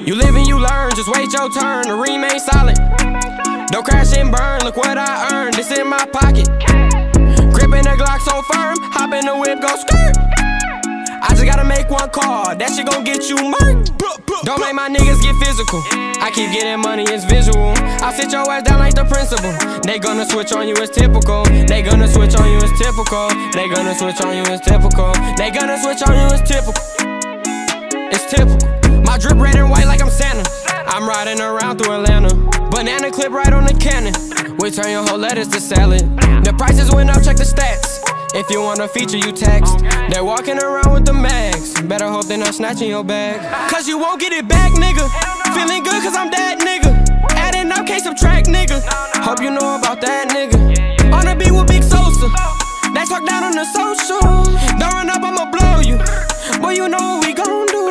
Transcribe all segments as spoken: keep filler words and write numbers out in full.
You live and you learn, just wait your turn to remain solid. Don't crash and burn, look what I earned, it's in my pocket. Gripping the Glock so firm, hop in the whip, go skirt. I just gotta make one call, that shit gon' get you murked. Don't make my niggas get physical, I keep getting money, it's visual. I'll sit your ass down like the principal. They gonna switch on you, it's typical. They gonna switch on you, it's typical. They gonna switch on you, it's typical. They gonna switch on you, it's typical. It's typical. My drip red and white like I'm Santa. I'm riding around through Atlanta. Banana clip right on the cannon. We turn your whole lettuce to salad. The prices went up, check the stats. If you want a feature, you text. They're walking around with the mags. Better hope they're not snatching your bag. Cause you won't get it back, nigga. Feeling good cause I'm that nigga. Adding up, can't subtract, nigga. Hope you know about that, nigga. On the beat with Big Sosa. They talk down on the social. Don't run up, I'ma blow you. Boy, you know what we gon' do.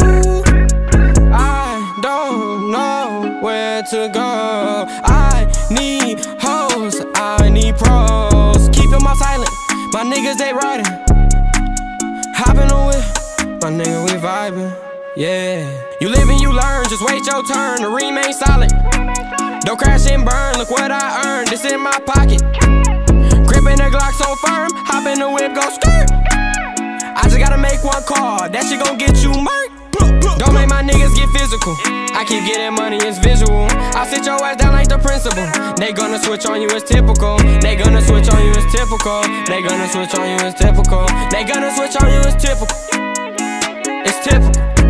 I don't know where to go. I need hoes, I need pros. Keep them all silent. My niggas, they riding. Hop in the whip. My nigga, we vibing. Yeah. You live and you learn, just wait your turn to remain solid. Don't crash and burn, look what I earned, it's in my pocket. Gripping the Glock so firm, hop in the whip, go skirt. I just gotta make one call, that shit gon' get you murked. Don't make my niggas get physical, I keep getting money, it's visual. I'll sit your ass down like the principal. They gonna switch on you, it's typical. They gonna switch on you, it's typical. They gonna switch on you, it's typical. They gonna switch on you, it's typical. It's typical.